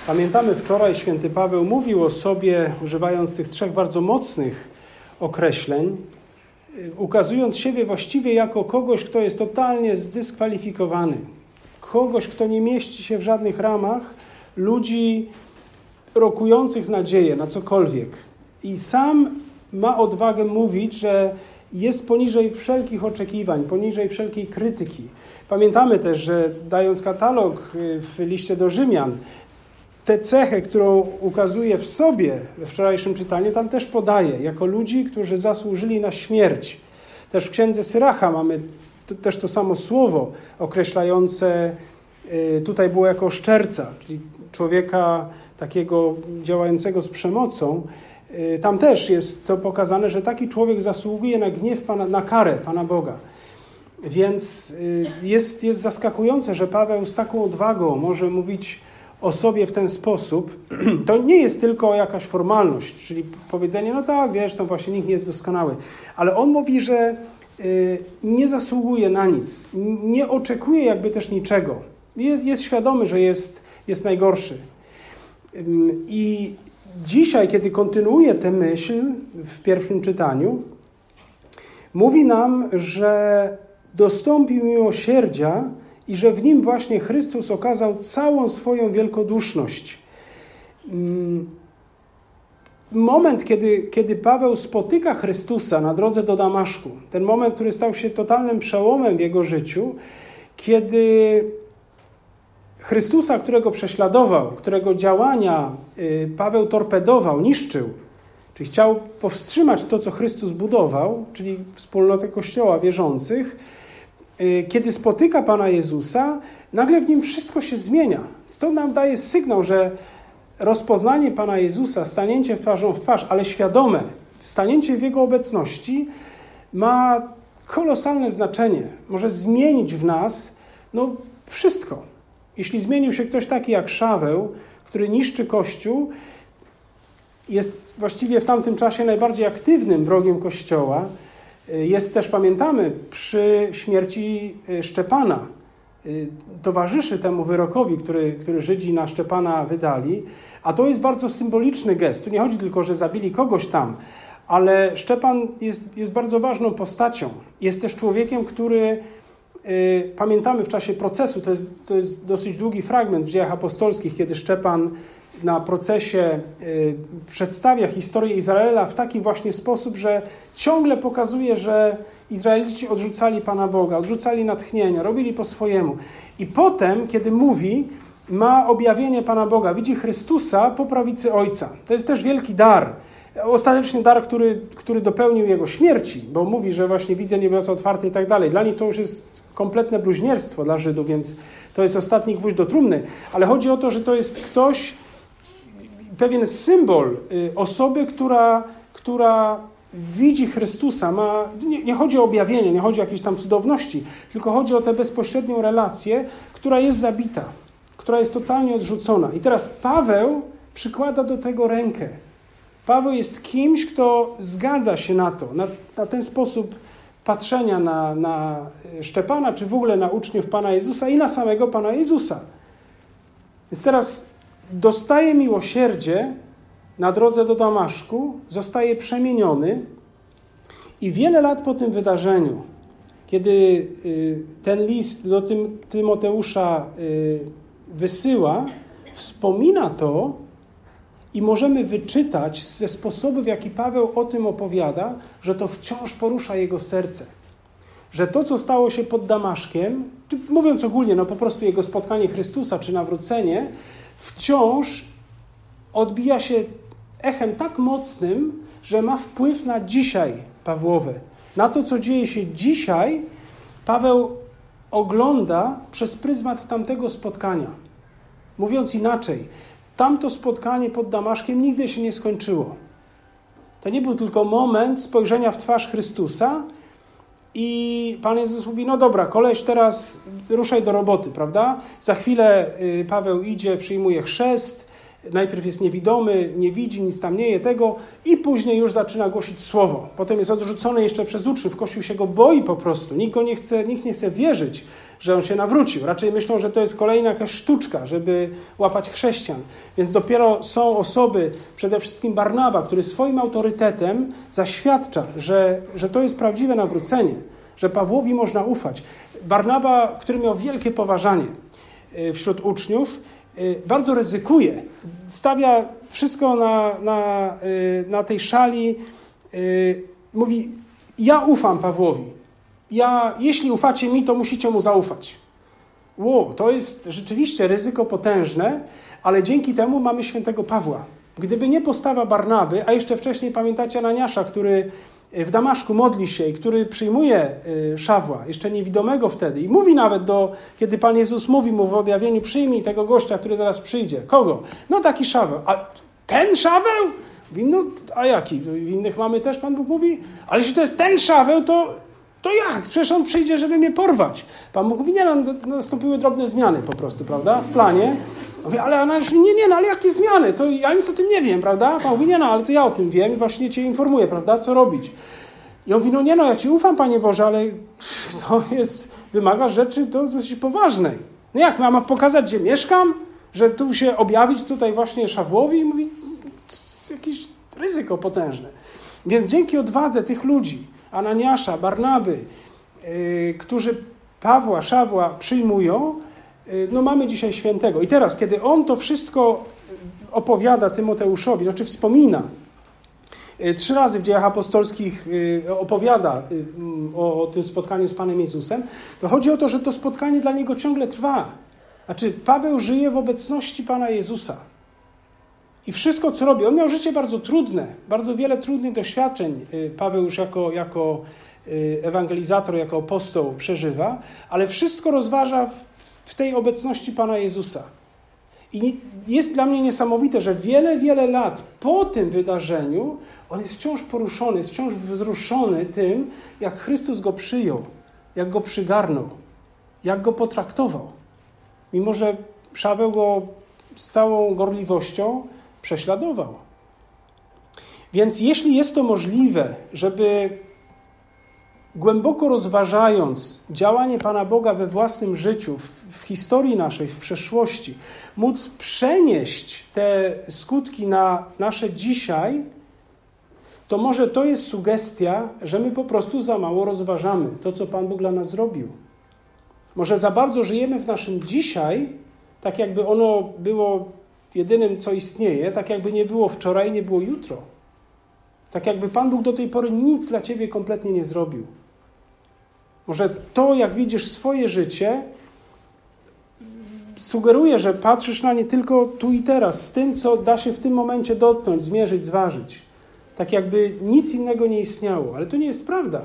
Pamiętamy, wczoraj święty Paweł mówił o sobie, używając tych trzech bardzo mocnych określeń, ukazując siebie właściwie jako kogoś, kto jest totalnie zdyskwalifikowany. Kogoś, kto nie mieści się w żadnych ramach ludzi rokujących nadzieję na cokolwiek. I sam ma odwagę mówić, że jest poniżej wszelkich oczekiwań, poniżej wszelkiej krytyki. Pamiętamy też, że dając katalog w liście do Rzymian, tę cechę, którą ukazuje w sobie we wczorajszym czytaniu, tam też podaje, jako ludzi, którzy zasłużyli na śmierć. Też w księdze Syracha mamy też to samo słowo określające, tutaj było jako oszczerca, czyli człowieka takiego działającego z przemocą. Tam też jest to pokazane, że taki człowiek zasługuje na gniew na karę Pana Boga. Więc jest zaskakujące, że Paweł z taką odwagą może mówić o sobie w ten sposób. To nie jest tylko jakaś formalność, czyli powiedzenie, no tak, wiesz, to właśnie nikt nie jest doskonały. Ale on mówi, że nie zasługuje na nic, nie oczekuje jakby też niczego. Jest świadomy, że jest najgorszy. I dzisiaj, kiedy kontynuuje tę myśl w pierwszym czytaniu, mówi nam, że dostąpił miłosierdzia i że w nim właśnie Chrystus okazał całą swoją wielkoduszność. Moment, kiedy Paweł spotyka Chrystusa na drodze do Damaszku, ten moment, który stał się totalnym przełomem w jego życiu, kiedy Chrystusa, którego prześladował, którego działania Paweł torpedował, niszczył, czyli chciał powstrzymać to, co Chrystus budował, czyli wspólnotę Kościoła wierzących, kiedy spotyka Pana Jezusa, nagle w nim wszystko się zmienia. Stąd nam daje sygnał, że rozpoznanie Pana Jezusa, stanięcie twarzą w twarz, ale świadome, stanięcie w Jego obecności ma kolosalne znaczenie. Może zmienić w nas wszystko. Jeśli zmienił się ktoś taki jak Szaweł, który niszczy Kościół, jest właściwie w tamtym czasie najbardziej aktywnym wrogiem Kościoła, jest też, pamiętamy, przy śmierci Szczepana. Towarzyszy temu wyrokowi, który Żydzi na Szczepana wydali, a to jest bardzo symboliczny gest. Tu nie chodzi tylko, że zabili kogoś tam, ale Szczepan jest bardzo ważną postacią. Jest też człowiekiem, który, pamiętamy w czasie procesu, to jest dosyć długi fragment w Dziejach Apostolskich, kiedy Szczepan na procesie przedstawia historię Izraela w taki właśnie sposób, że ciągle pokazuje, że Izraelici odrzucali Pana Boga, odrzucali natchnienia, robili po swojemu. I potem, kiedy mówi, ma objawienie Pana Boga, widzi Chrystusa po prawicy Ojca. To jest też wielki dar. Ostatecznie dar, który dopełnił Jego śmierci, bo mówi, że właśnie widzę niebiosa otwarte i tak dalej. Dla nich to już jest kompletne bluźnierstwo dla Żydów, więc to jest ostatni gwóźdź do trumny. Ale chodzi o to, że to jest ktoś, pewien symbol osoby, która widzi Chrystusa. Nie chodzi o objawienie, nie chodzi o jakieś tam cudowności, tylko chodzi o tę bezpośrednią relację, która jest zabita, która jest totalnie odrzucona. I teraz Paweł przykłada do tego rękę. Paweł jest kimś, kto zgadza się na to, na ten sposób patrzenia na Szczepana, czy w ogóle na uczniów Pana Jezusa i na samego Pana Jezusa. Więc teraz dostaje miłosierdzie na drodze do Damaszku, zostaje przemieniony i wiele lat po tym wydarzeniu, kiedy ten list do Tymoteusza wysyła, wspomina to i możemy wyczytać ze sposobu, w jaki Paweł o tym opowiada, że to wciąż porusza jego serce. Że to, co stało się pod Damaszkiem, czy mówiąc ogólnie, po prostu jego spotkanie Chrystusa, czy nawrócenie, wciąż odbija się echem tak mocnym, że ma wpływ na dzisiaj Pawłowe. Na to, co dzieje się dzisiaj, Paweł ogląda przez pryzmat tamtego spotkania. Mówiąc inaczej, tamto spotkanie pod Damaszkiem nigdy się nie skończyło. To nie był tylko moment spojrzenia w twarz Chrystusa i Pan Jezus mówi, no dobra, koleś, teraz ruszaj do roboty, prawda? Za chwilę Paweł idzie, przyjmuje chrzest, najpierw jest niewidomy, nie widzi, nic tam nie je tego i później już zaczyna głosić słowo. Potem jest odrzucony jeszcze przez uczniów, Kościół się go boi po prostu, nikt nie chce wierzyć, że on się nawrócił. Raczej myślą, że to jest kolejna jakaś sztuczka, żeby łapać chrześcijan. Więc dopiero są osoby, przede wszystkim Barnaba, który swoim autorytetem zaświadcza, że to jest prawdziwe nawrócenie, że Pawłowi można ufać. Barnaba, który miał wielkie poważanie wśród uczniów, bardzo ryzykuje. Stawia wszystko na tej szali. Mówi, ja ufam Pawłowi. Jeśli ufacie mi, to musicie mu zaufać. To jest rzeczywiście ryzyko potężne, ale dzięki temu mamy świętego Pawła. Gdyby nie postawa Barnaby, a jeszcze wcześniej pamiętacie Ananiasza, który w Damaszku modli się i który przyjmuje Szawła, jeszcze niewidomego wtedy i mówi nawet kiedy Pan Jezus mówi mu w objawieniu, przyjmij tego gościa, który zaraz przyjdzie. Kogo? No taki Szaweł. A ten Szaweł? No, a jaki? W innych mamy też, Pan Bóg mówi? Ale jeśli to jest ten Szaweł, to jak? Przecież on przyjdzie, żeby mnie porwać. Pan Bóg mówi, nastąpiły drobne zmiany po prostu, prawda? W planie. Mówi, ale Ananiasz mówi, ale jakie zmiany? To ja nic o tym nie wiem, prawda? Pan mówi, ale to ja o tym wiem i właśnie cię informuję, prawda? Co robić? I on mówi, ja ci ufam, Panie Boże, ale to wymaga rzeczy dosyć poważnej. No jak, mam pokazać, gdzie mieszkam? Że tu się objawić tutaj właśnie Szawłowi? I mówi, to jest jakieś ryzyko potężne. Więc dzięki odwadze tych ludzi, Ananiasza, Barnaby, którzy Szawła przyjmują, mamy dzisiaj świętego. I teraz, kiedy on to wszystko opowiada Tymoteuszowi, wspomina, 3 razy w Dziejach Apostolskich opowiada o tym spotkaniu z Panem Jezusem, to chodzi o to, że to spotkanie dla niego ciągle trwa. Paweł żyje w obecności Pana Jezusa. I wszystko, co robi, on miał życie bardzo trudne, bardzo wiele trudnych doświadczeń Paweł już jako ewangelizator, jako apostoł przeżywa, ale wszystko rozważa w tej obecności Pana Jezusa. I jest dla mnie niesamowite, że wiele, wiele lat po tym wydarzeniu on jest wciąż poruszony, jest wciąż wzruszony tym, jak Chrystus go przyjął, jak go przygarnął, jak go potraktował. Mimo że Szaweł go z całą gorliwością prześladował. Więc jeśli jest to możliwe, żeby głęboko rozważając działanie Pana Boga we własnym życiu, w historii naszej, w przeszłości, móc przenieść te skutki na nasze dzisiaj, to może to jest sugestia, że my po prostu za mało rozważamy to, co Pan Bóg dla nas zrobił. Może za bardzo żyjemy w naszym dzisiaj, tak jakby ono było jedynym, co istnieje, tak jakby nie było wczoraj, nie było jutro. Tak jakby Pan Bóg do tej pory nic dla ciebie kompletnie nie zrobił. Może to, jak widzisz swoje życie, sugeruje, że patrzysz na nie tylko tu i teraz, z tym, co da się w tym momencie dotknąć, zmierzyć, zważyć. Tak jakby nic innego nie istniało. Ale to nie jest prawda.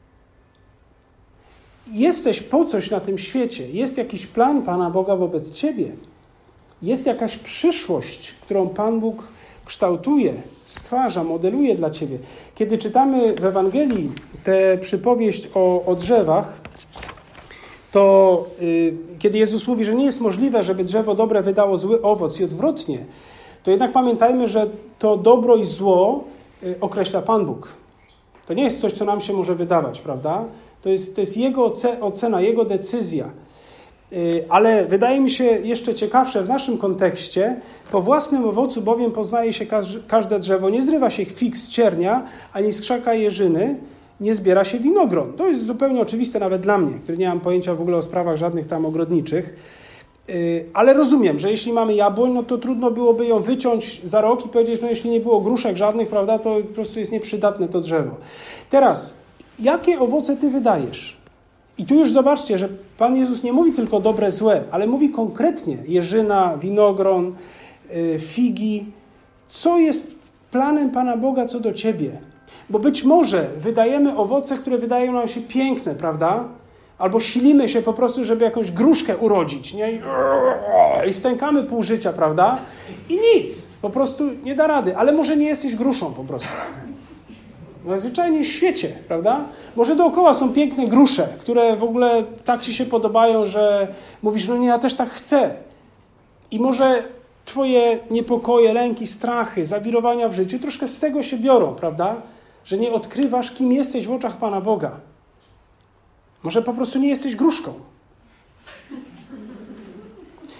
Jesteś po coś na tym świecie. Jest jakiś plan Pana Boga wobec ciebie. Jest jakaś przyszłość, którą Pan Bóg kształtuje, stwarza, modeluje dla ciebie. Kiedy czytamy w Ewangelii tę przypowieść o drzewach, to kiedy Jezus mówi, że nie jest możliwe, żeby drzewo dobre wydało zły owoc i odwrotnie, to jednak pamiętajmy, że to dobro i zło określa Pan Bóg. To nie jest coś, co nam się może wydawać, prawda? To jest Jego ocena, Jego decyzja. Ale wydaje mi się jeszcze ciekawsze w naszym kontekście, po własnym owocu bowiem poznaje się każde drzewo. Nie zrywa się fig z ciernia, ani z krzaka jeżyny nie zbiera się winogron. To jest zupełnie oczywiste nawet dla mnie, który nie mam pojęcia w ogóle o sprawach żadnych tam ogrodniczych. Ale rozumiem, że jeśli mamy jabłoń, no to trudno byłoby ją wyciąć za rok i powiedzieć, no jeśli nie było gruszek żadnych, prawda, to po prostu jest nieprzydatne to drzewo. Teraz, jakie owoce ty wydajesz? I tu już zobaczcie, że Pan Jezus nie mówi tylko dobre, złe, ale mówi konkretnie jeżyna, winogron, figi. Co jest planem Pana Boga co do ciebie? Bo być może wydajemy owoce, które wydają nam się piękne, prawda? Albo silimy się po prostu, żeby jakąś gruszkę urodzić, nie? I stękamy pół życia, prawda? I nic, po prostu nie da rady. Ale może nie jesteś gruszą po prostu. Zwyczajnie w świecie, prawda? Może dookoła są piękne grusze, które w ogóle tak ci się podobają, że mówisz, no nie, ja też tak chcę. I może twoje niepokoje, lęki, strachy, zawirowania w życiu troszkę z tego się biorą, prawda? Że nie odkrywasz, kim jesteś w oczach Pana Boga. Może po prostu nie jesteś gruszką.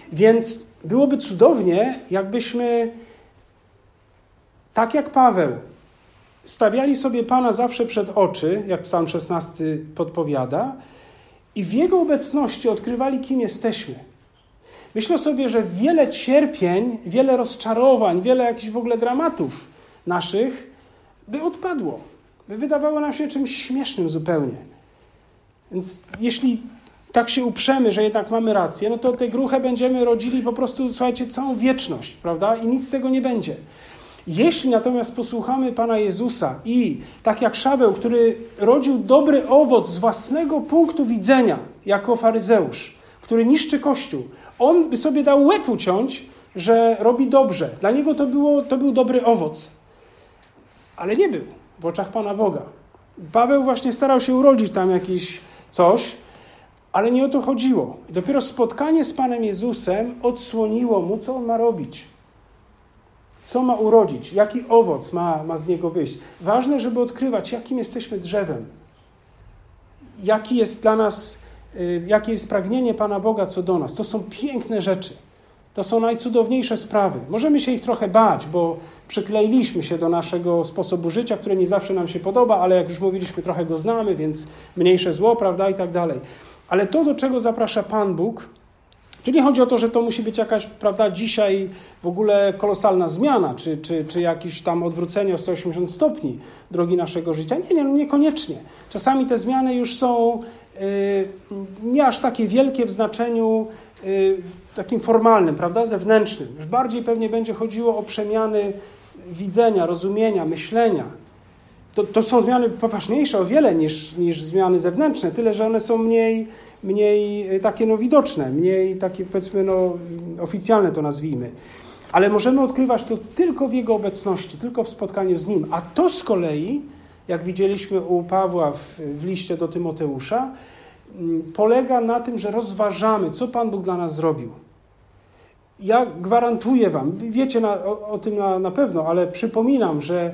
Więc byłoby cudownie, jakbyśmy, tak jak Paweł, stawiali sobie Pana zawsze przed oczy, jak Psalm 16 podpowiada, i w Jego obecności odkrywali, kim jesteśmy. Myślę sobie, że wiele cierpień, wiele rozczarowań, wiele jakichś w ogóle dramatów naszych by odpadło. By wydawało nam się czymś śmiesznym zupełnie. Więc jeśli tak się uprzemy, że jednak mamy rację, no to tę gruchę będziemy rodzili po prostu, słuchajcie, całą wieczność, prawda? I nic z tego nie będzie. Jeśli natomiast posłuchamy Pana Jezusa i tak jak Szabeł, który rodził dobry owoc z własnego punktu widzenia, jako faryzeusz, który niszczy Kościół, on by sobie dał łeb uciąć, że robi dobrze. Dla niego to był dobry owoc. Ale nie był w oczach Pana Boga. Paweł właśnie starał się urodzić tam jakieś coś, ale nie o to chodziło. I dopiero spotkanie z Panem Jezusem odsłoniło mu, co on ma robić. Co ma urodzić? Jaki owoc ma z niego wyjść? Ważne, żeby odkrywać, jakim jesteśmy drzewem. Jaki jest dla nas, jakie jest pragnienie Pana Boga co do nas. To są piękne rzeczy. To są najcudowniejsze sprawy. Możemy się ich trochę bać, bo przykleiliśmy się do naszego sposobu życia, który nie zawsze nam się podoba, ale jak już mówiliśmy, trochę go znamy, więc mniejsze zło, prawda, i tak dalej. Ale to, do czego zaprasza Pan Bóg, tu nie chodzi o to, że to musi być jakaś, prawda, dzisiaj w ogóle kolosalna zmiana, czy jakieś tam odwrócenie o 180 stopni drogi naszego życia. Nie, niekoniecznie. Czasami te zmiany już są nie aż takie wielkie w znaczeniu takim formalnym, prawda, zewnętrznym. Już bardziej pewnie będzie chodziło o przemiany widzenia, rozumienia, myślenia. To są zmiany poważniejsze o wiele niż zmiany zewnętrzne, tyle że one są mniej takie widoczne, mniej takie, powiedzmy, oficjalne to nazwijmy. Ale możemy odkrywać to tylko w Jego obecności, tylko w spotkaniu z Nim. A to z kolei, jak widzieliśmy u Pawła w liście do Tymoteusza, polega na tym, że rozważamy, co Pan Bóg dla nas zrobił. Ja gwarantuję wam, wiecie o tym na pewno, ale przypominam, że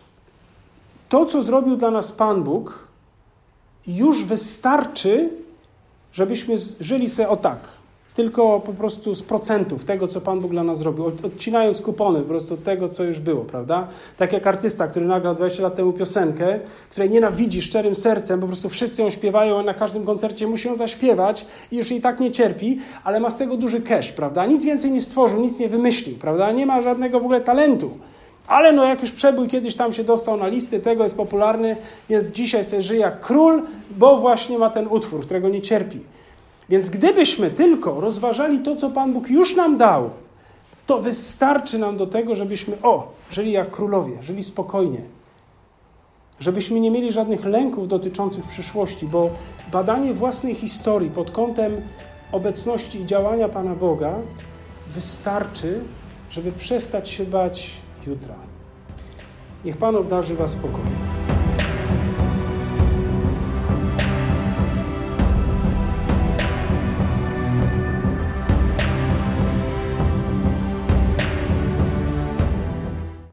to, co zrobił dla nas Pan Bóg, już wystarczy, żebyśmy żyli sobie tylko po prostu z procentów tego, co Pan Bóg dla nas zrobił, odcinając kupony po prostu tego, co już było, prawda? Tak jak artysta, który nagrał 20 lat temu piosenkę, której nienawidzi szczerym sercem, po prostu wszyscy ją śpiewają, a na każdym koncercie musi ją zaśpiewać i już jej tak nie cierpi, ale ma z tego duży cash, prawda? Nic więcej nie stworzył, nic nie wymyślił, prawda? Nie ma żadnego w ogóle talentu. Ale jak już przebój kiedyś tam się dostał na listy, tego jest popularny, więc dzisiaj sobie żyje jak król, bo właśnie ma ten utwór, którego nie cierpi. Więc gdybyśmy tylko rozważali to, co Pan Bóg już nam dał, to wystarczy nam do tego, żebyśmy żyli jak królowie, żyli spokojnie. Żebyśmy nie mieli żadnych lęków dotyczących przyszłości, bo badanie własnej historii pod kątem obecności i działania Pana Boga wystarczy, żeby przestać się bać jutra. Niech Pan obdarzy was spokojem.